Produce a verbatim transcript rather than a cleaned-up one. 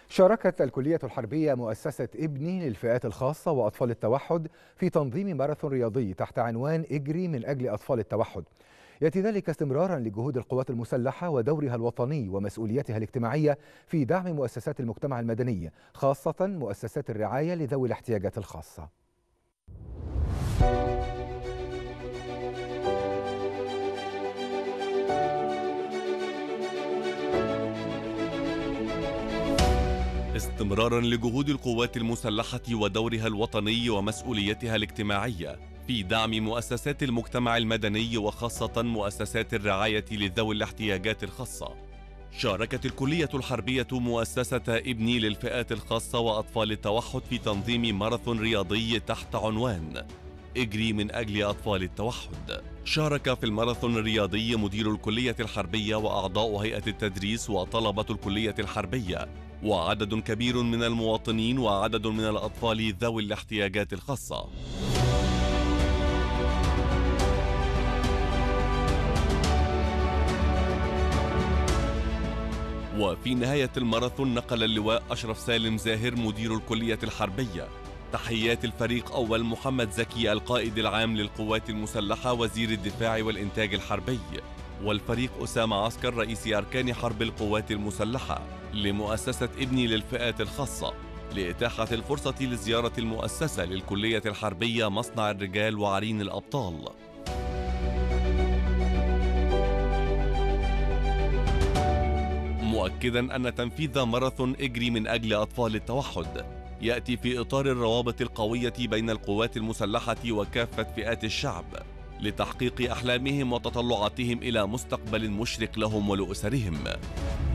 شاركت الكلية الحربية مؤسسة ابني للفئات الخاصة وأطفال التوحد في تنظيم ماراثون رياضي تحت عنوان اجري من أجل أطفال التوحد. يأتي ذلك استمرارا لجهود القوات المسلحة ودورها الوطني ومسؤوليتها الاجتماعية في دعم مؤسسات المجتمع المدني، خاصة مؤسسات الرعاية لذوي الاحتياجات الخاصة. استمرارا لجهود القوات المسلحة ودورها الوطني ومسؤوليتها الاجتماعية في دعم مؤسسات المجتمع المدني وخاصة مؤسسات الرعاية لذوي الاحتياجات الخاصة، شاركت الكلية الحربية مؤسسة ابني للفئات الخاصة وأطفال التوحد في تنظيم ماراثون رياضي تحت عنوان اجري من أجل أطفال التوحد. شارك في الماراثون الرياضي مدير الكلية الحربية وأعضاء هيئة التدريس وطلبة الكلية الحربية وعدد كبير من المواطنين وعدد من الأطفال ذوي الاحتياجات الخاصة. وفي نهاية الماراثون نقل اللواء أشرف سالم زاهر مدير الكلية الحربية تحيات الفريق أول محمد زكي القائد العام للقوات المسلحة وزير الدفاع والإنتاج الحربي، والفريق أسامة عسكر رئيس أركان حرب القوات المسلحة لمؤسسة ابني للفئات الخاصة لإتاحة الفرصة لزيارة المؤسسة للكلية الحربية مصنع الرجال وعرين الأبطال. مؤكدا أن تنفيذ ماراثون اجري من أجل أطفال التوحد يأتي في إطار الروابط القوية بين القوات المسلحة وكافة فئات الشعب لتحقيق أحلامهم وتطلعاتهم إلى مستقبل مشرق لهم ولأسرهم.